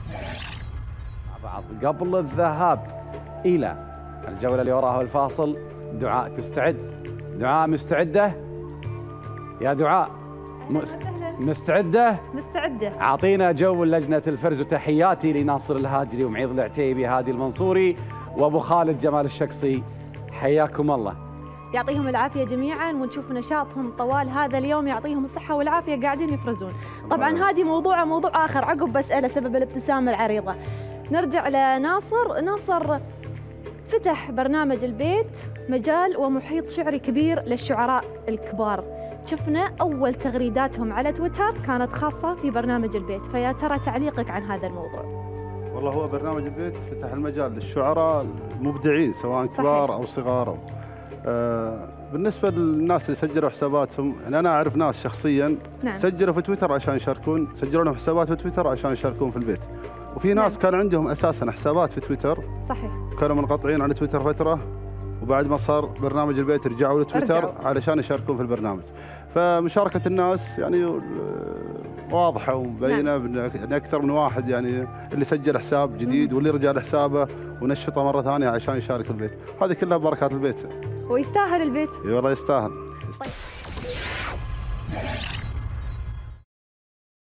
مع بعض قبل الذهاب إلى الجولة اللي وراها الفاصل. دعاء تستعد؟ دعاء مستعدة؟ يا دعاء مستعدة؟ مستعدة. أعطينا جو لجنة الفرز، وتحياتي لناصر الهاجري ومعيض العتيبي، هادي المنصوري وأبو خالد جمال الشقصي، حياكم الله. يعطيهم العافية جميعا، ونشوف نشاطهم طوال هذا اليوم، يعطيهم الصحة والعافية قاعدين يفرزون. طبعا هذه موضوع آخر عقب بسأله سبب الابتسامة العريضة. نرجع لناصر. ناصر فتح برنامج البيت مجال ومحيط شعري كبير للشعراء الكبار. شفنا أول تغريداتهم على تويتر كانت خاصة في برنامج البيت، فيا ترى تعليقك عن هذا الموضوع؟ والله هو برنامج البيت فتح المجال للشعراء المبدعين سواء كبار أو صغار. بالنسبة للناس اللي سجلوا حساباتهم، يعني أنا أعرف ناس شخصياً سجلوا في تويتر عشان يشاركون، سجلوا لهم حسابات في تويتر عشان يشاركون في البيت. وفي ناس كان عندهم أساساً حسابات في تويتر، صحيح، كانوا منقطعين عن تويتر فترة، وبعد ما صار برنامج البيت رجعوا لتويتر علشان يشاركون في البرنامج. فمشاركة الناس يعني واضحة ومبينة يعني أكثر من واحد يعني اللي سجل حساب جديد واللي رجع لحسابه ونشطه مرة ثانية عشان يشارك البيت. هذه كلها بركات البيت. ويستاهل البيت. اي والله يستاهل. طيب.